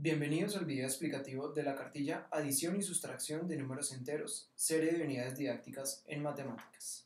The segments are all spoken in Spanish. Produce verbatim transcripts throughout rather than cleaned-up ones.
Bienvenidos al video explicativo de la cartilla Adición y sustracción de números enteros, serie de unidades didácticas en matemáticas.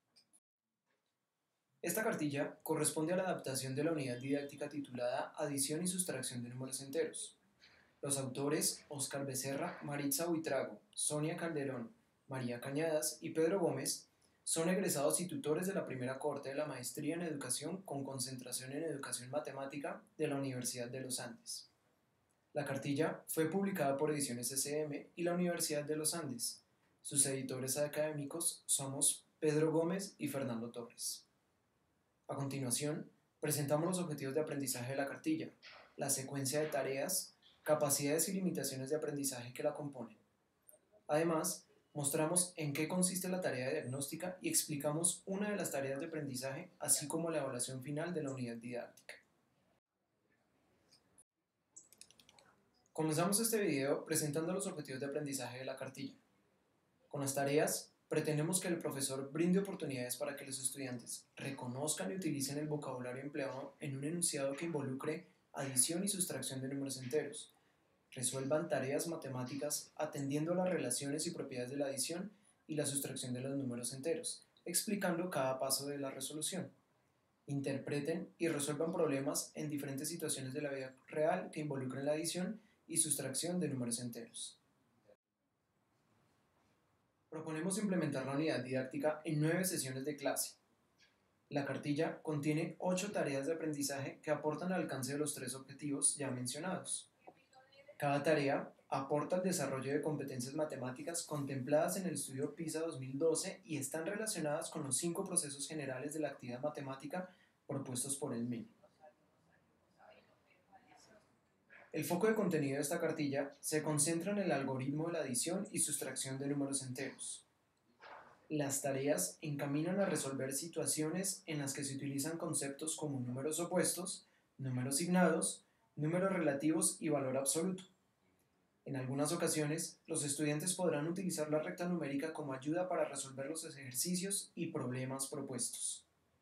Esta cartilla corresponde a la adaptación de la unidad didáctica titulada Adición y sustracción de números enteros. Los autores Óscar Becerra, Maritza Buitrago, Sonia Calderón, María Cañadas y Pedro Gómez son egresados y tutores de la primera cohorte de la Maestría en Educación con concentración en Educación Matemática de la Universidad de los Andes. La cartilla fue publicada por Ediciones S M y la Universidad de los Andes. Sus editores académicos somos Pedro Gómez y Fernando Torres. A continuación, presentamos los objetivos de aprendizaje de la cartilla, la secuencia de tareas, capacidades y limitaciones de aprendizaje que la componen. Además, mostramos en qué consiste la tarea diagnóstica y explicamos una de las tareas de aprendizaje, así como la evaluación final de la unidad didáctica. Comenzamos este video presentando los objetivos de aprendizaje de la cartilla. Con las tareas, pretendemos que el profesor brinde oportunidades para que los estudiantes reconozcan y utilicen el vocabulario empleado en un enunciado que involucre adición y sustracción de números enteros, resuelvan tareas matemáticas atendiendo a las relaciones y propiedades de la adición y la sustracción de los números enteros, explicando cada paso de la resolución. Interpreten y resuelvan problemas en diferentes situaciones de la vida real que involucren la adición y sustracción de números enteros. Proponemos implementar la unidad didáctica en nueve sesiones de clase. La cartilla contiene ocho tareas de aprendizaje que aportan al alcance de los tres objetivos ya mencionados. Cada tarea aporta al desarrollo de competencias matemáticas contempladas en el estudio PISA dos mil doce y están relacionadas con los cinco procesos generales de la actividad matemática propuestos por el M I N. El foco de contenido de esta cartilla se concentra en el algoritmo de la adición y sustracción de números enteros. Las tareas encaminan a resolver situaciones en las que se utilizan conceptos como números opuestos, números signados, números relativos y valor absoluto. En algunas ocasiones, los estudiantes podrán utilizar la recta numérica como ayuda para resolver los ejercicios y problemas propuestos.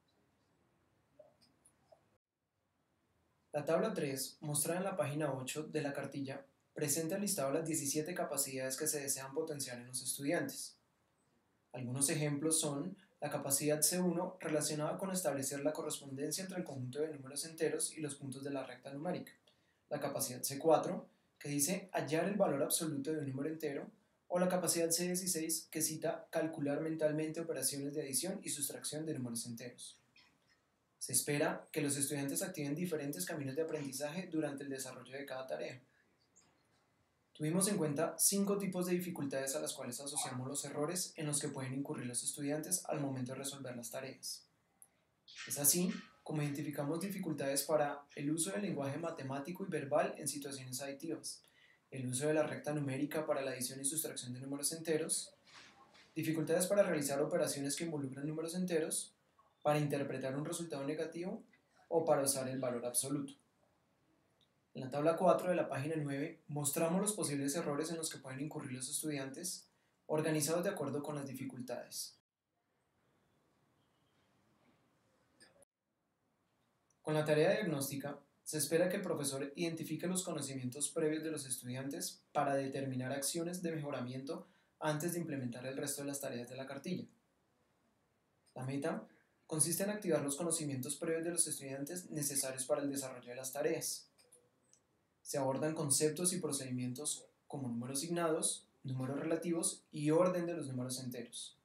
La tabla tres, mostrada en la página ocho de la cartilla, presenta el listado de las diecisiete capacidades que se desean potenciar en los estudiantes. Algunos ejemplos son la capacidad C uno relacionada con establecer la correspondencia entre el conjunto de números enteros y los puntos de la recta numérica, la capacidad C cuatro, que dice hallar el valor absoluto de un número entero, o la capacidad C dieciséis, que cita calcular mentalmente operaciones de adición y sustracción de números enteros. Se espera que los estudiantes activen diferentes caminos de aprendizaje durante el desarrollo de cada tarea. Tuvimos en cuenta cinco tipos de dificultades a las cuales asociamos los errores en los que pueden incurrir los estudiantes al momento de resolver las tareas. Es así como identificamos dificultades para el uso del lenguaje matemático y verbal en situaciones aditivas, el uso de la recta numérica para la adición y sustracción de números enteros, dificultades para realizar operaciones que involucran números enteros, para interpretar un resultado negativo o para usar el valor absoluto. En la tabla cuatro de la página nueve mostramos los posibles errores en los que pueden incurrir los estudiantes, organizados de acuerdo con las dificultades. Con la tarea diagnóstica, se espera que el profesor identifique los conocimientos previos de los estudiantes para determinar acciones de mejoramiento antes de implementar el resto de las tareas de la cartilla. La meta consiste en activar los conocimientos previos de los estudiantes necesarios para el desarrollo de las tareas. Se abordan conceptos y procedimientos como números signados, números relativos y orden de los números enteros.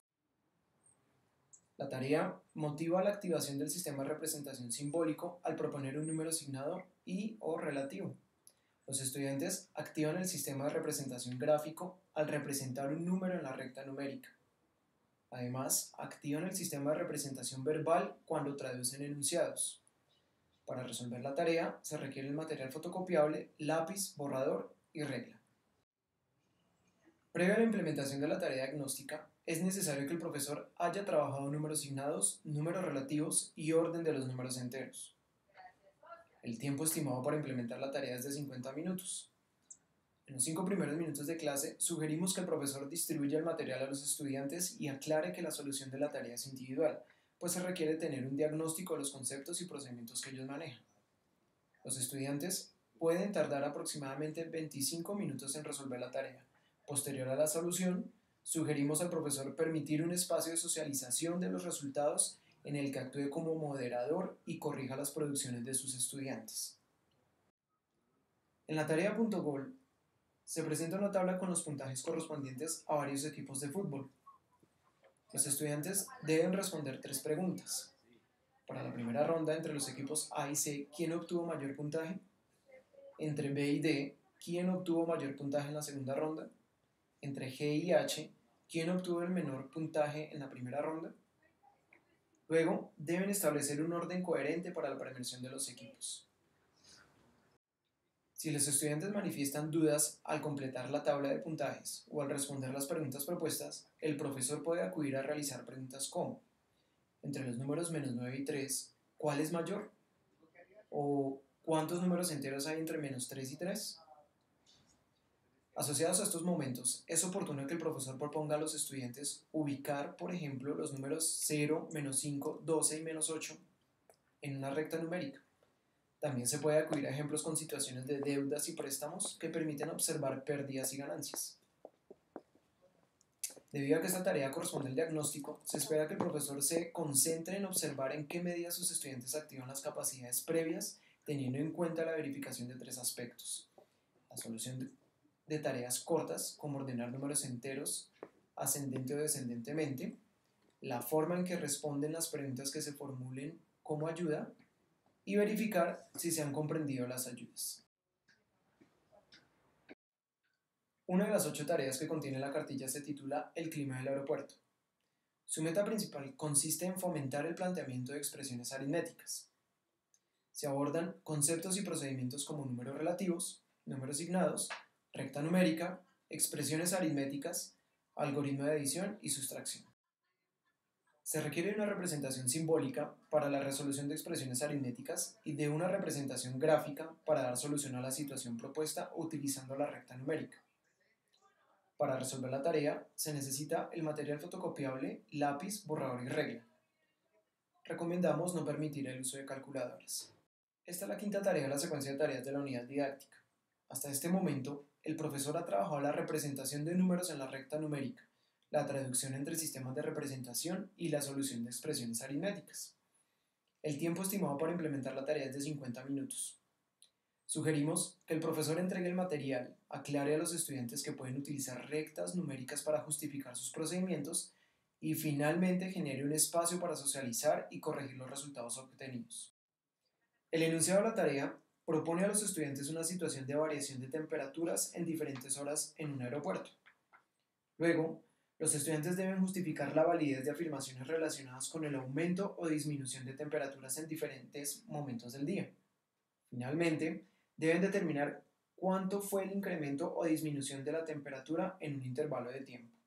La tarea motiva la activación del sistema de representación simbólico al proponer un número signado y o relativo. Los estudiantes activan el sistema de representación gráfico al representar un número en la recta numérica. Además, activan el sistema de representación verbal cuando traducen enunciados. Para resolver la tarea, se requiere el material fotocopiable, lápiz, borrador y regla. Previo a la implementación de la tarea diagnóstica, es necesario que el profesor haya trabajado números signados, números relativos y orden de los números enteros. El tiempo estimado para implementar la tarea es de cincuenta minutos. En los cinco primeros minutos de clase, sugerimos que el profesor distribuya el material a los estudiantes y aclare que la solución de la tarea es individual, pues se requiere tener un diagnóstico de los conceptos y procedimientos que ellos manejan. Los estudiantes pueden tardar aproximadamente veinticinco minutos en resolver la tarea. Posterior a la solución, sugerimos al profesor permitir un espacio de socialización de los resultados en el que actúe como moderador y corrija las producciones de sus estudiantes. En la tarea punto gol se presenta una tabla con los puntajes correspondientes a varios equipos de fútbol. Los estudiantes deben responder tres preguntas. Para la primera ronda, entre los equipos A y C, ¿quién obtuvo mayor puntaje? Entre B y D, ¿quién obtuvo mayor puntaje en la segunda ronda? Entre G y H, ¿quién obtuvo el menor puntaje en la primera ronda? Luego, deben establecer un orden coherente para la premiación de los equipos. Si los estudiantes manifiestan dudas al completar la tabla de puntajes o al responder las preguntas propuestas, el profesor puede acudir a realizar preguntas como: entre los números menos nueve y tres, ¿cuál es mayor? ¿O cuántos números enteros hay entre menos tres y tres? Asociados a estos momentos, es oportuno que el profesor proponga a los estudiantes ubicar, por ejemplo, los números cero, menos cinco, doce y menos ocho en una recta numérica. También se puede acudir a ejemplos con situaciones de deudas y préstamos que permiten observar pérdidas y ganancias. Debido a que esta tarea corresponde al diagnóstico, se espera que el profesor se concentre en observar en qué medida sus estudiantes activan las capacidades previas, teniendo en cuenta la verificación de tres aspectos: la solución de, de tareas cortas, como ordenar números enteros ascendente o descendentemente, la forma en que responden las preguntas que se formulen como ayuda, y verificar si se han comprendido las ayudas. Una de las ocho tareas que contiene la cartilla se titula El clima del aeropuerto. Su meta principal consiste en fomentar el planteamiento de expresiones aritméticas. Se abordan conceptos y procedimientos como números relativos, números signados, recta numérica, expresiones aritméticas, algoritmo de adición y sustracción. Se requiere de una representación simbólica para la resolución de expresiones aritméticas y de una representación gráfica para dar solución a la situación propuesta utilizando la recta numérica. Para resolver la tarea se necesita el material fotocopiable, lápiz, borrador y regla. Recomendamos no permitir el uso de calculadoras. Esta es la quinta tarea de la secuencia de tareas de la unidad didáctica. Hasta este momento, el profesor ha trabajado la representación de números en la recta numérica, la traducción entre sistemas de representación y la solución de expresiones aritméticas. El tiempo estimado para implementar la tarea es de cincuenta minutos. Sugerimos que el profesor entregue el material, aclare a los estudiantes que pueden utilizar rectas numéricas para justificar sus procedimientos y finalmente genere un espacio para socializar y corregir los resultados obtenidos. El enunciado de la tarea propone a los estudiantes una situación de variación de temperaturas en diferentes horas en un aeropuerto. Luego, los estudiantes deben justificar la validez de afirmaciones relacionadas con el aumento o disminución de temperaturas en diferentes momentos del día. Finalmente, deben determinar cuánto fue el incremento o disminución de la temperatura en un intervalo de tiempo.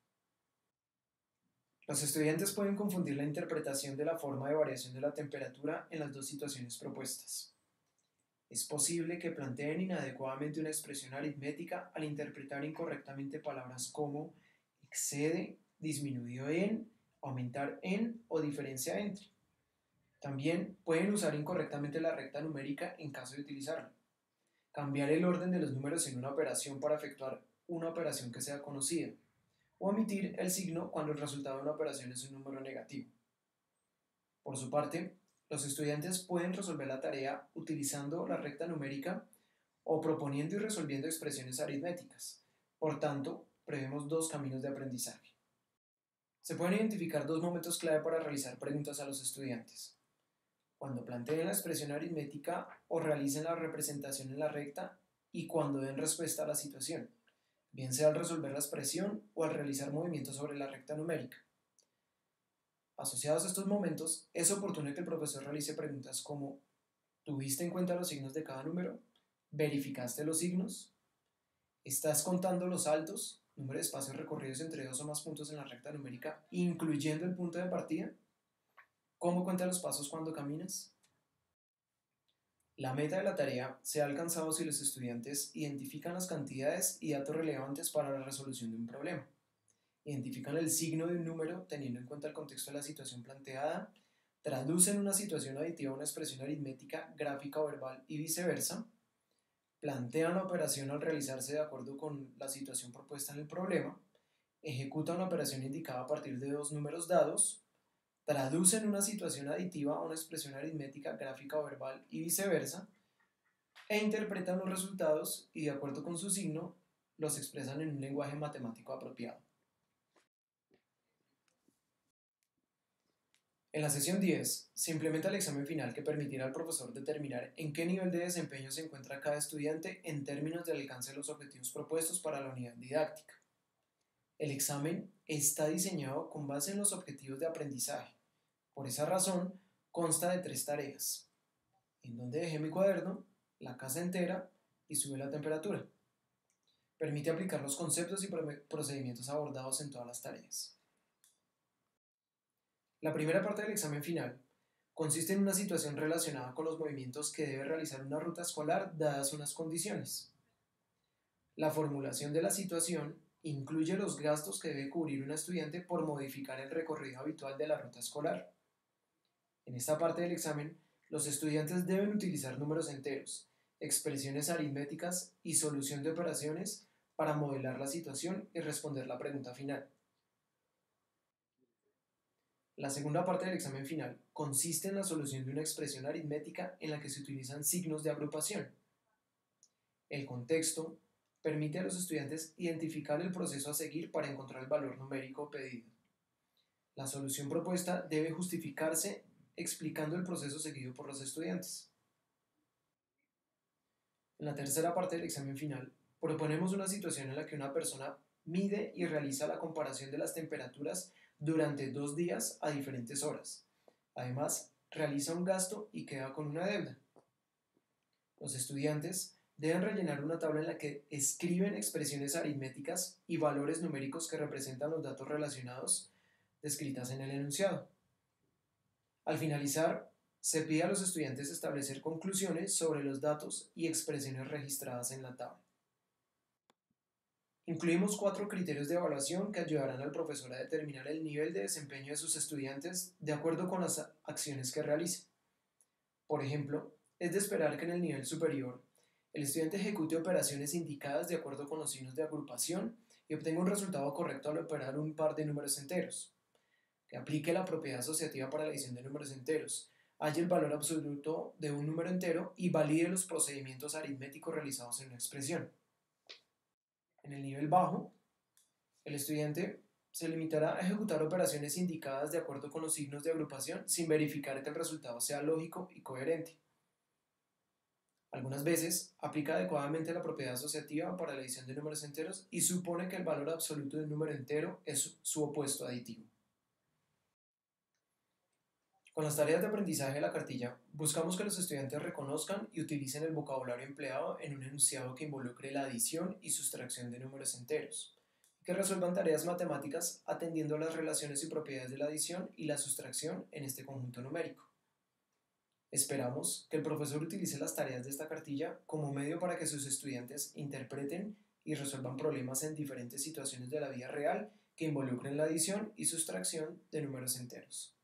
Los estudiantes pueden confundir la interpretación de la forma de variación de la temperatura en las dos situaciones propuestas. Es posible que planteen inadecuadamente una expresión aritmética al interpretar incorrectamente palabras como excede, disminuido en, aumentar en o diferencia entre. También pueden usar incorrectamente la recta numérica en caso de utilizarla. Cambiar el orden de los números en una operación para efectuar una operación que sea conocida. O omitir el signo cuando el resultado de una operación es un número negativo. Por su parte, los estudiantes pueden resolver la tarea utilizando la recta numérica o proponiendo y resolviendo expresiones aritméticas. Por tanto, prevemos dos caminos de aprendizaje. Se pueden identificar dos momentos clave para realizar preguntas a los estudiantes: cuando planteen la expresión aritmética o realicen la representación en la recta y cuando den respuesta a la situación, bien sea al resolver la expresión o al realizar movimientos sobre la recta numérica. Asociados a estos momentos, es oportuno que el profesor realice preguntas como: ¿tuviste en cuenta los signos de cada número? ¿Verificaste los signos? ¿Estás contando los saltos? Número de espacios recorridos entre dos o más puntos en la recta numérica, incluyendo el punto de partida. ¿Cómo cuentas los pasos cuando caminas? La meta de la tarea se ha alcanzado si los estudiantes identifican las cantidades y datos relevantes para la resolución de un problema, identifican el signo de un número teniendo en cuenta el contexto de la situación planteada, traducen una situación aditiva a una expresión aritmética, gráfica o verbal y viceversa, plantean la operación al realizarse de acuerdo con la situación propuesta en el problema, ejecutan la operación indicada a partir de dos números dados, traducen una situación aditiva a una expresión aritmética, gráfica o verbal y viceversa, e interpretan los resultados y de acuerdo con su signo los expresan en un lenguaje matemático apropiado. En la sesión diez se implementa el examen final que permitirá al profesor determinar en qué nivel de desempeño se encuentra cada estudiante en términos del alcance de los objetivos propuestos para la unidad didáctica. El examen está diseñado con base en los objetivos de aprendizaje. Por esa razón, consta de tres tareas: en dónde dejé mi cuaderno, la casa entera y sube la temperatura. Permite aplicar los conceptos y procedimientos abordados en todas las tareas. La primera parte del examen final consiste en una situación relacionada con los movimientos que debe realizar una ruta escolar dadas unas condiciones. La formulación de la situación incluye los gastos que debe cubrir un estudiante por modificar el recorrido habitual de la ruta escolar. En esta parte del examen, los estudiantes deben utilizar números enteros, expresiones aritméticas y solución de operaciones para modelar la situación y responder la pregunta final. La segunda parte del examen final consiste en la solución de una expresión aritmética en la que se utilizan signos de agrupación. El contexto permite a los estudiantes identificar el proceso a seguir para encontrar el valor numérico pedido. La solución propuesta debe justificarse explicando el proceso seguido por los estudiantes. En la tercera parte del examen final, proponemos una situación en la que una persona mide y realiza la comparación de las temperaturas durante dos días a diferentes horas. Además, realiza un gasto y queda con una deuda. Los estudiantes deben rellenar una tabla en la que escriben expresiones aritméticas y valores numéricos que representan los datos relacionados descritas en el enunciado. Al finalizar, se pide a los estudiantes establecer conclusiones sobre los datos y expresiones registradas en la tabla. Incluimos cuatro criterios de evaluación que ayudarán al profesor a determinar el nivel de desempeño de sus estudiantes de acuerdo con las acciones que realicen. Por ejemplo, es de esperar que en el nivel superior el estudiante ejecute operaciones indicadas de acuerdo con los signos de agrupación y obtenga un resultado correcto al operar un par de números enteros, que aplique la propiedad asociativa para la adición de números enteros, halle el valor absoluto de un número entero y valide los procedimientos aritméticos realizados en una expresión. En el nivel bajo, el estudiante se limitará a ejecutar operaciones indicadas de acuerdo con los signos de agrupación sin verificar que el resultado sea lógico y coherente. Algunas veces aplica adecuadamente la propiedad asociativa para la adición de números enteros y supone que el valor absoluto de un número entero es su opuesto aditivo. Con las tareas de aprendizaje de la cartilla, buscamos que los estudiantes reconozcan y utilicen el vocabulario empleado en un enunciado que involucre la adición y sustracción de números enteros, y que resuelvan tareas matemáticas atendiendo a las relaciones y propiedades de la adición y la sustracción en este conjunto numérico. Esperamos que el profesor utilice las tareas de esta cartilla como medio para que sus estudiantes interpreten y resuelvan problemas en diferentes situaciones de la vida real que involucren la adición y sustracción de números enteros.